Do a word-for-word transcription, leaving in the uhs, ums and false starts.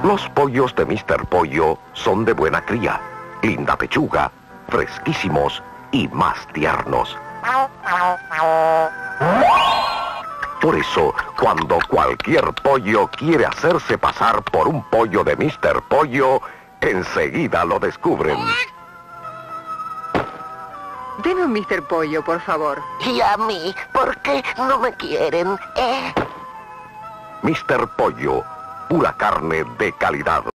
Los pollos de mister Pollo son de buena cría, linda pechuga, fresquísimos y más tiernos. Por eso, cuando cualquier pollo quiere hacerse pasar por un pollo de mister Pollo, enseguida lo descubren. Deme un mister Pollo, por favor. ¿Y a mí? ¿Por qué no me quieren? ¿Eh? mister Pollo, pura carne de calidad.